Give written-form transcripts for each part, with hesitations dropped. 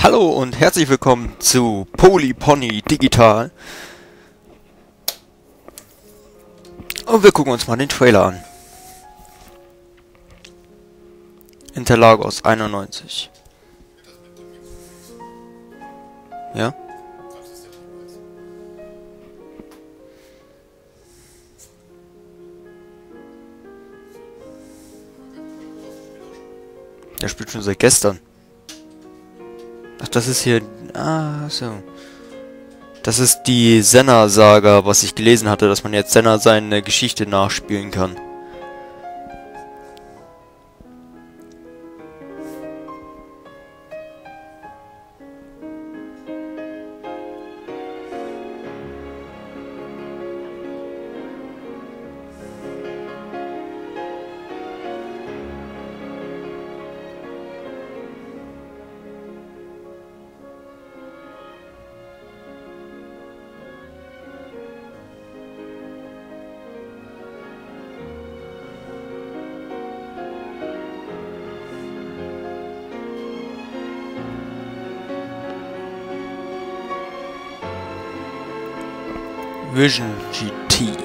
Hallo und herzlich willkommen zu Polypony Digital. Und wir gucken uns mal den Trailer an. Interlagos 91. Ja? Der spielt schon seit gestern. Ach, das ist hier... Ah, so. Das ist die Senna-Saga, was ich gelesen hatte, dass man jetzt Senna seine Geschichte nachspielen kann. Vision GT.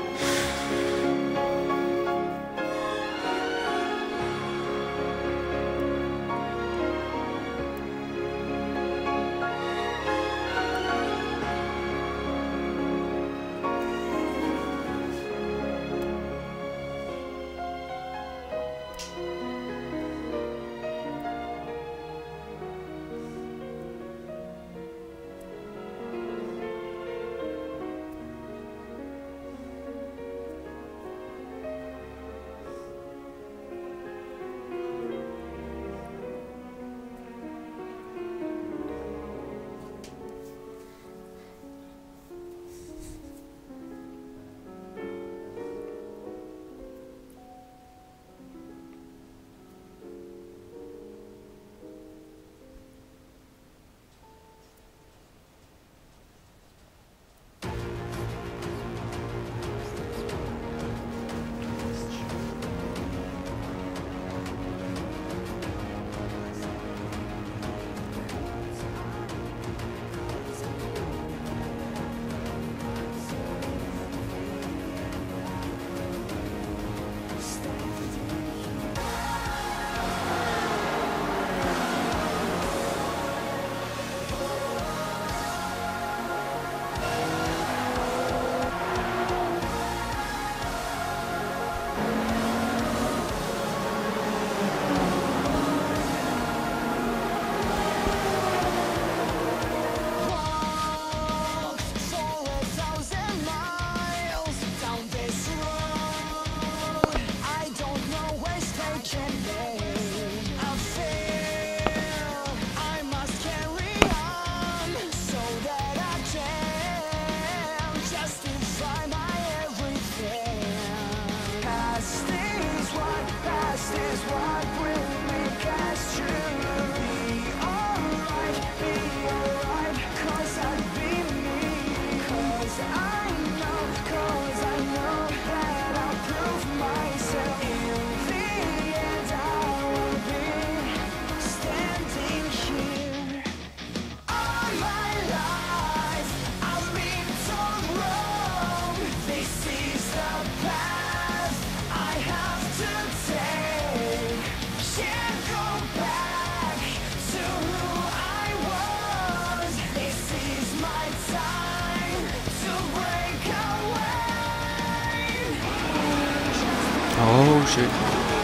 Oh, schön.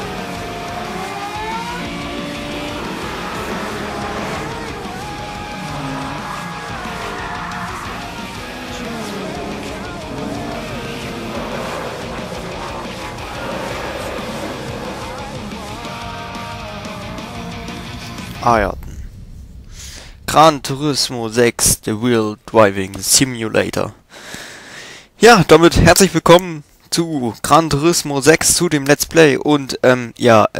Ayrton. Gran Turismo 6, The Real Driving Simulator. Ja, damit herzlich willkommen zu Gran Turismo 6, zu dem Let's Play und, ja,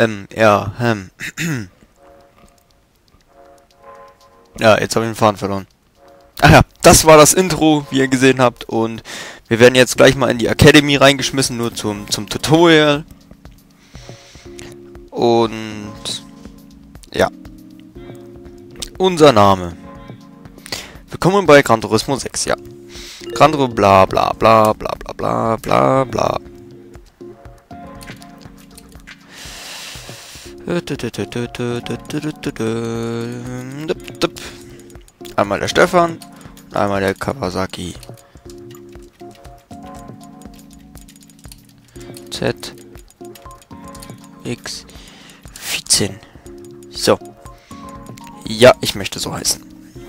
jetzt habe ich den Faden verloren. Ach ja, das war das Intro, wie ihr gesehen habt, und wir werden jetzt gleich mal in die Academy reingeschmissen, nur zum Tutorial. Und, ja. Unser Name. Willkommen bei Gran Turismo 6, ja. Gran Turismo bla bla bla bla bla bla bla bla. Einmal der Stefan, einmal der Kawasaki. Z X 14. So. Ja, ich möchte so heißen.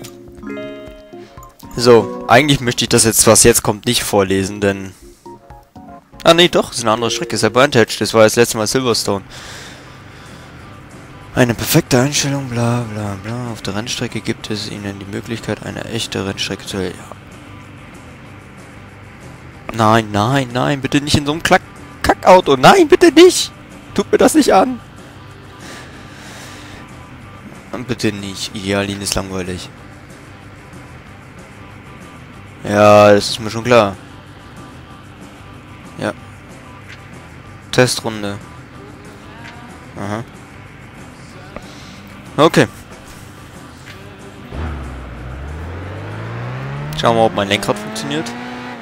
So, eigentlich möchte ich das jetzt, was jetzt kommt, nicht vorlesen, denn... Ah, nee, doch, ist eine andere Strecke, ist ja Vantage, das war das letzte Mal Silverstone. Eine perfekte Einstellung, bla bla bla. Auf der Rennstrecke gibt es Ihnen die Möglichkeit, eine echte Rennstrecke zu erleben. Nein, nein, nein, bitte nicht in so einem Kackauto. Nein, bitte nicht. Tut mir das nicht an. Bitte nicht. Idealin ist langweilig. Ja, das ist mir schon klar. Ja. Testrunde. Aha. Okay. Schauen wir mal, ob mein Lenkrad funktioniert.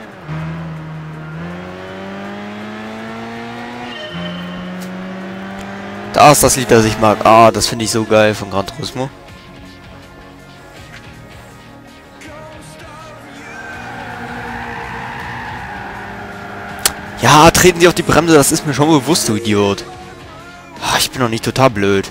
Da ist das Lied, das ich mag. Ah, das finde ich so geil von Gran Turismo. Ja, treten Sie auf die Bremse, das ist mir schon bewusst, du Idiot. Ah, ich bin doch nicht total blöd.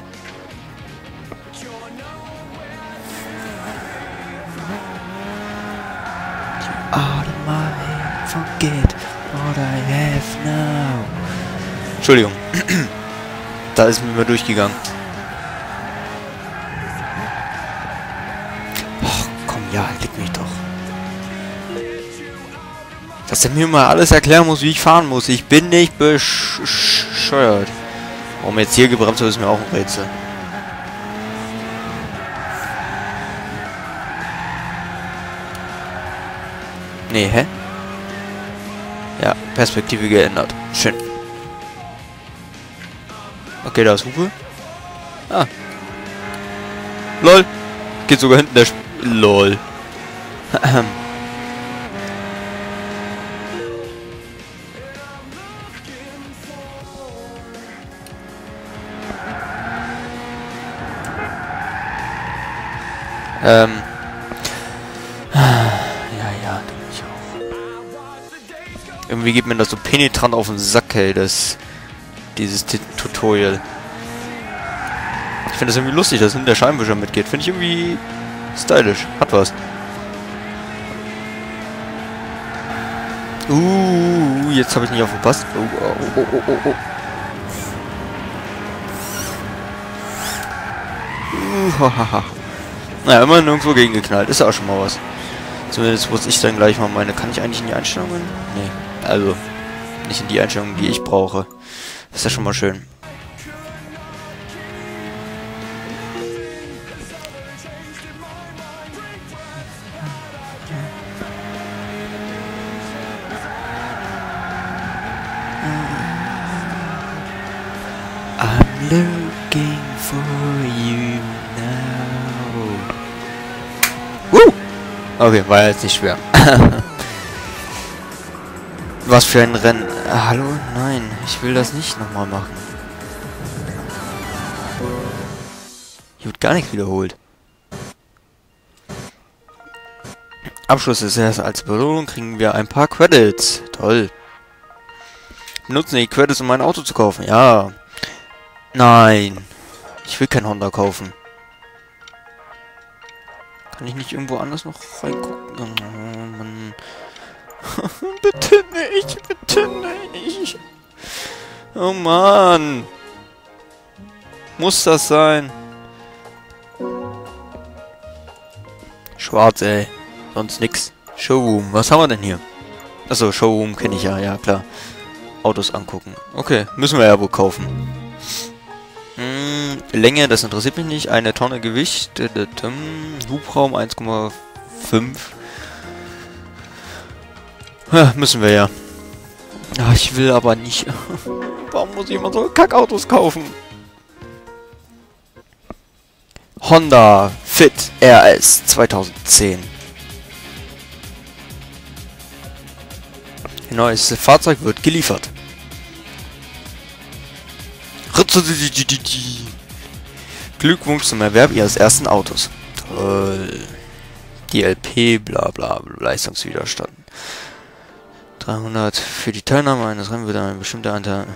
Forget what I have now. Entschuldigung. Da ist mir durchgegangen. Och, komm, ja, leg mich doch. Dass er mir mal alles erklären muss, wie ich fahren muss. Ich bin nicht bescheuert. Warum jetzt hier gebremst wird, ist mir auch ein Rätsel. Nee, hä? Ja, Perspektive geändert. Schön. Okay, da ist Hupe. Ah. LOL. Geht sogar hinten der LOL. Ja, ich auch. Irgendwie geht mir das so penetrant auf den Sack, hey, dieses Tutorial. Ich finde das irgendwie lustig, dass hinten der Scheibenwischer mitgeht. Finde ich irgendwie stylisch. Hat was. Jetzt habe ich nicht aufgepasst. Oh. Hahaha. Naja, immer nirgendwo gegengeknallt. Ist ja auch schon mal was. Zumindest muss ich dann gleich mal meine... Kann ich eigentlich in die Einstellungen? Nee. Also, nicht in die Einstellungen, die ich brauche. Das ist ja schon mal schön. I'm looking for you now. Okay, war jetzt nicht schwer. Was für ein Rennen. Hallo? Nein, ich will das nicht nochmal machen. Hier wird gar nichts wiederholt. Abschluss ist erst als Belohnung, kriegen wir ein paar Credits. Toll. Benutzen die Credits, um mein Auto zu kaufen. Ja. Nein. Ich will kein Honda kaufen. Kann ich nicht irgendwo anders noch reingucken? Oh, Mann. Bitte nicht, bitte nicht. Oh Mann. Muss das sein? Schwarz, ey. Sonst nix. Showroom. Was haben wir denn hier? Achso, Showroom kenne ich ja. Ja, klar. Autos angucken. Okay, müssen wir ja wohl kaufen. Länge, das interessiert mich nicht. 1 Tonne Gewicht. Hubraum 1,5. Ja, müssen wir ja. Ach, ich will aber nicht. Warum muss ich immer so Kackautos kaufen? Honda Fit RS 2010. Ein neues Fahrzeug wird geliefert. Glückwunsch zum Erwerb Ihres ersten Autos. Toll. DLP, bla bla, Leistungswiderstand. 300. Für die Teilnahme eines Rennens wird ein bestimmter Anteil...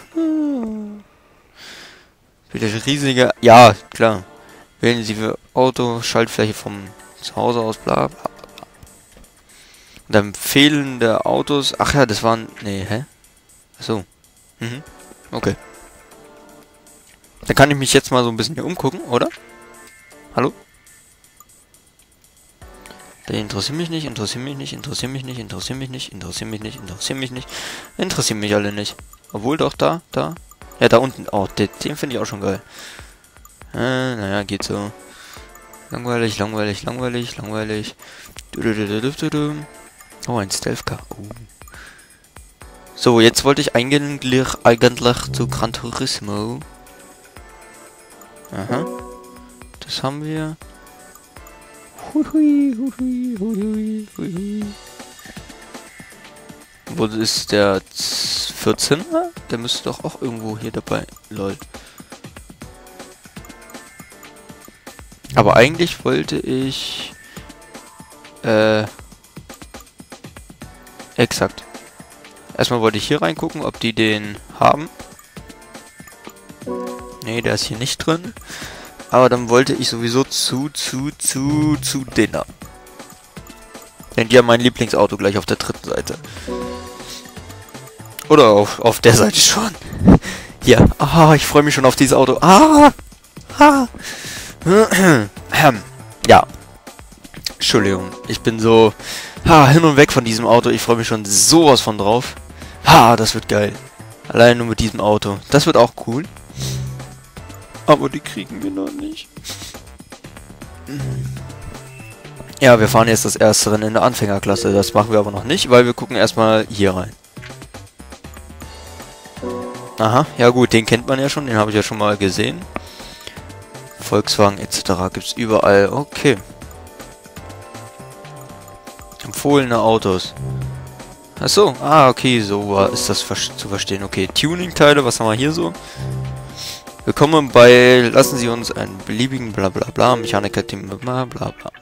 Für das riesige... Ja, klar. Wählen Sie für Auto, Schaltfläche vom Zuhause aus, bla bla bla. Und dann fehlende Autos... Ach ja, das waren... Nee, hä? Achso. Mhm. Okay. Dann kann ich mich jetzt mal so ein bisschen hier umgucken, oder? Hallo? Interessiert mich nicht, interessiert mich nicht, interessiert mich nicht, interessiert mich nicht, interessiert mich nicht, interessiert mich nicht, interessieren mich alle nicht. Obwohl doch da. Ja, da unten. Oh, den finde ich auch schon geil. Naja, geht so. Langweilig, langweilig, langweilig, langweilig. Oh, ein Stealth-Car. Oh. So, jetzt wollte ich eigentlich zu Gran Turismo. Aha. Das haben wir. Hui. Wo ist der 14er? Der müsste doch auch irgendwo hier dabei. Lol. Aber eigentlich wollte ich... Exakt. Erstmal wollte ich hier reingucken, ob die den haben. Nee, der ist hier nicht drin. Aber dann wollte ich sowieso zu Dinner. Denn die haben mein Lieblingsauto gleich auf der dritten Seite. Oder auf der Seite schon. Ja, ich freue mich schon auf dieses Auto. Ja. Entschuldigung, ich bin so hin und weg von diesem Auto. Ich freue mich schon sowas von drauf. Das wird geil. Allein nur mit diesem Auto. Das wird auch cool. Aber die kriegen wir noch nicht. Ja, wir fahren jetzt das erste Rennen in der Anfängerklasse. Das machen wir aber noch nicht, weil wir gucken erstmal hier rein. Aha, ja gut, den kennt man ja schon. Den habe ich ja schon mal gesehen. Volkswagen etc. gibt es überall. Okay. Empfohlene Autos. Achso, okay, so ist das zu verstehen. Okay, Tuning-Teile, was haben wir hier so? Willkommen bei, lassen Sie uns einen beliebigen Blablabla, Mechaniker-Team, bla bla bla.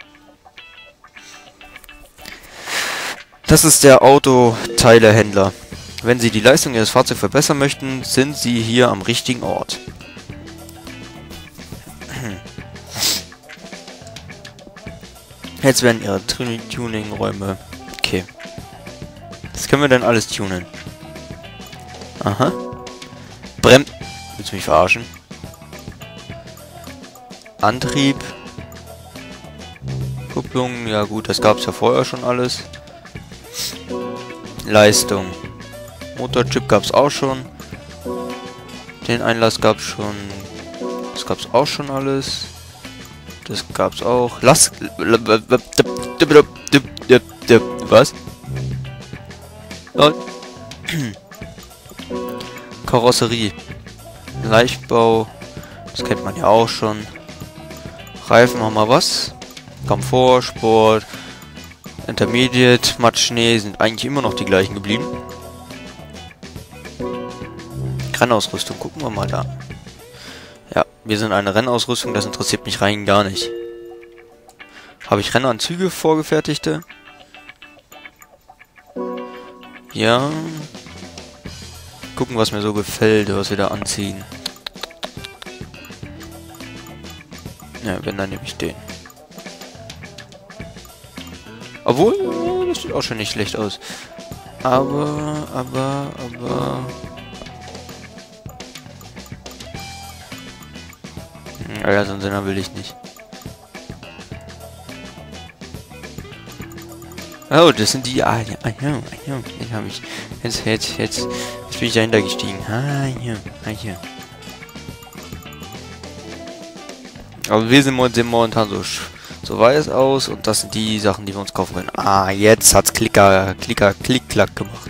Das ist der Autoteilehändler. Wenn Sie die Leistung Ihres Fahrzeugs verbessern möchten, sind Sie hier am richtigen Ort. Jetzt werden Ihre Tuning-Räume... Okay. Was können wir denn alles tunen? Aha. Willst du mich verarschen? Antrieb. Kupplung, ja gut, das gab es ja vorher schon alles. Leistung. Motorchip gab es auch schon. Den Einlass gab es schon. Das gab es auch schon alles. Das gab es auch. Was? Karosserie. Leichtbau. Das kennt man ja auch schon. Reifen haben wir was. Komfort, Sport, Intermediate, Matsch, Schnee sind eigentlich immer noch die gleichen geblieben. Rennausrüstung, gucken wir mal da. Ja, wir sind eine Rennausrüstung, das interessiert mich rein gar nicht. Habe ich Rennanzüge vorgefertigte? Ja. Gucken, was mir so gefällt, was wir da anziehen. Ja, wenn, dann nehme ich den. Obwohl, das sieht auch schon nicht schlecht aus. Aber... Ja, so einen Sender will ich nicht. Oh, das sind die... ja, den habe ich... Jetzt bin ich dahinter gestiegen. Hier. Aber wir sind momentan so weiß aus und das sind die Sachen, die wir uns kaufen können. Jetzt hat's klick, klack gemacht.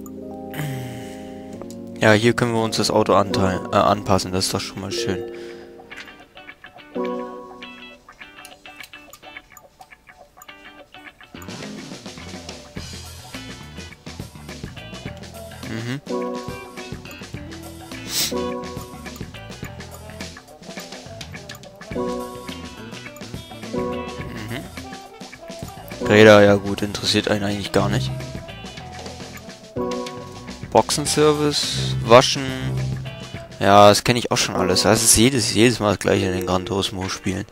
Ja, hier können wir uns das Auto anpassen, das ist doch schon mal schön. Mhm. Mhm. Räder, ja gut, interessiert einen eigentlich gar nicht. Boxenservice, Waschen. Ja, das kenne ich auch schon alles. Das ist jedes Mal das gleiche in den Gran Turismo Spielen.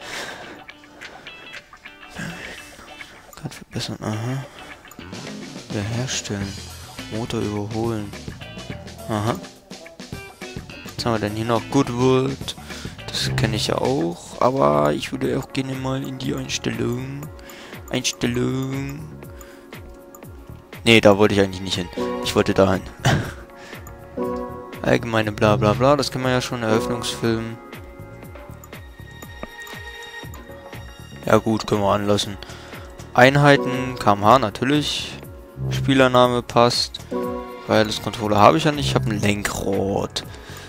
Kann verbessern, aha. Wiederherstellen. Motor überholen. Aha. Was haben wir denn hier noch? Goodwood. Das kenne ich ja auch. Aber ich würde auch gerne mal in die Einstellung. Nee, da wollte ich eigentlich nicht hin. Ich wollte dahin. Allgemeine bla bla bla. Das kennen wir ja schon. Eröffnungsfilm. Ja gut, können wir anlassen. Einheiten, kmh natürlich. Spielername passt. Wireless Controller habe ich ja nicht. Ich habe ein Lenkrad.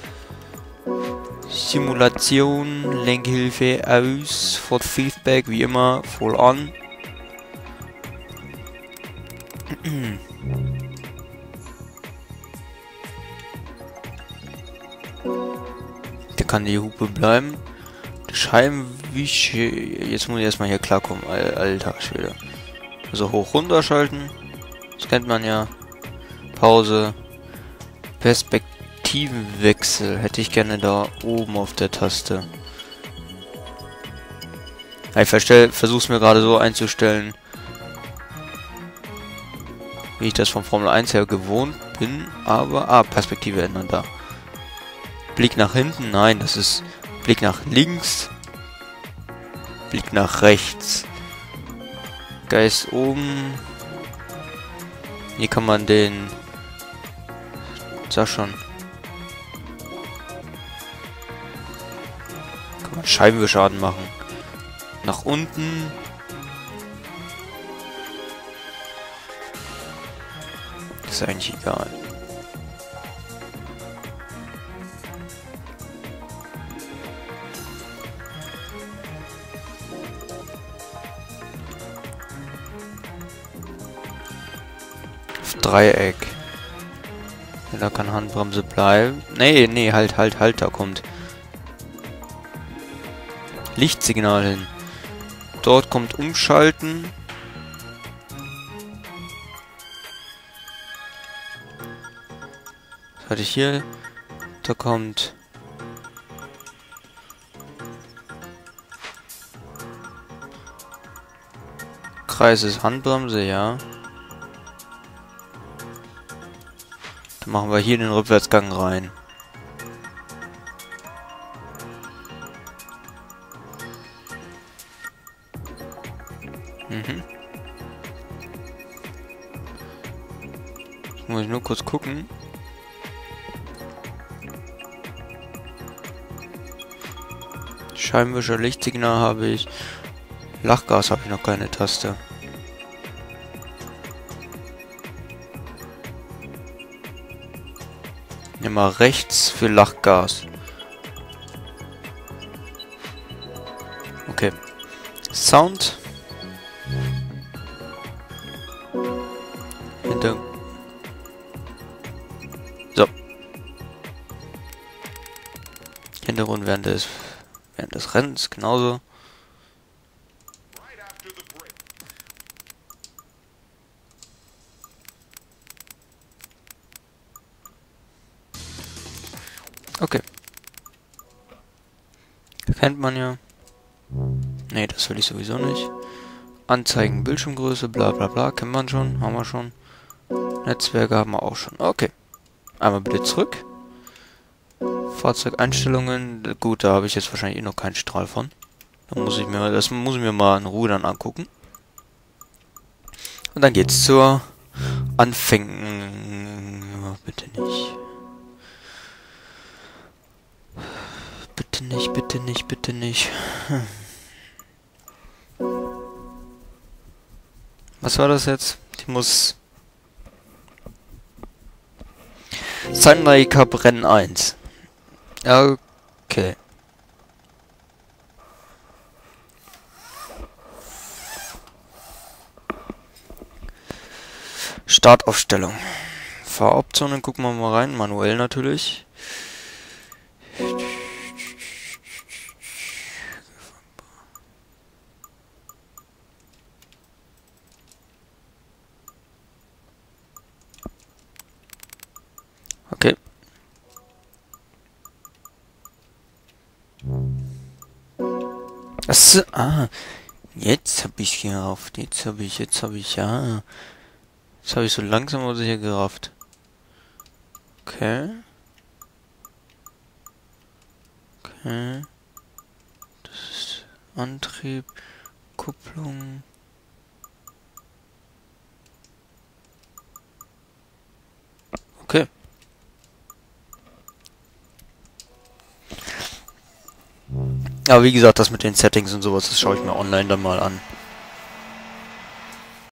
Simulation, Lenkhilfe aus. Ford Feedback, wie immer, voll an. Da kann die Hupe bleiben. Die Scheibenwische. Jetzt muss ich erstmal hier klarkommen. Alter Schwede. Also hoch runter schalten. Das kennt man ja. Pause. Perspektivenwechsel hätte ich gerne da oben auf der Taste. Ich versuche es mir gerade so einzustellen, wie ich das von Formel 1 her gewohnt bin. Aber, Perspektive ändern da. Blick nach hinten, nein, das ist Blick nach links. Blick nach rechts. Geist oben. Hier kann man den... Sag schon. Kann man Scheibenwischer anmachen. Nach unten. Ist eigentlich egal. Auf Dreieck. Ja, da kann Handbremse bleiben. Nee, halt, da kommt Lichtsignal hin. Dort kommt Umschalten. Was hatte ich hier? Da kommt Kreis ist Handbremse, ja. Dann machen wir hier den Rückwärtsgang rein. Mhm. Jetzt muss ich nur kurz gucken. Scheibenwischer, Lichtsignal habe ich. Lachgas habe ich noch keine Taste. Nimm mal rechts für Lachgas. Okay. Sound. So. Hintergrund während des Rennens genauso. Okay. Kennt man ja. Nee, das will ich sowieso nicht. Anzeigen, Bildschirmgröße, bla bla bla, kennt man schon, haben wir schon. Netzwerke haben wir auch schon. Okay. Einmal bitte zurück. Fahrzeugeinstellungen, gut, da habe ich jetzt wahrscheinlich noch keinen Strahl von. Das muss ich mir mal in Ruhe dann angucken. Und dann geht's zur Anfängen. Bitte nicht. Bitte nicht, bitte nicht, bitte nicht. Was war das jetzt? Ich muss... Sunday Cup Rennen 1. Okay. Startaufstellung. Fahroptionen gucken wir mal rein. Manuell natürlich. Okay. Jetzt habe ich gerafft. Jetzt habe ich, ja. Jetzt habe ich so langsam aber sicher gerafft. Okay. Okay. Das ist Antrieb, Kupplung. Okay. Aber wie gesagt, das mit den Settings und sowas, das schaue ich mir online dann mal an.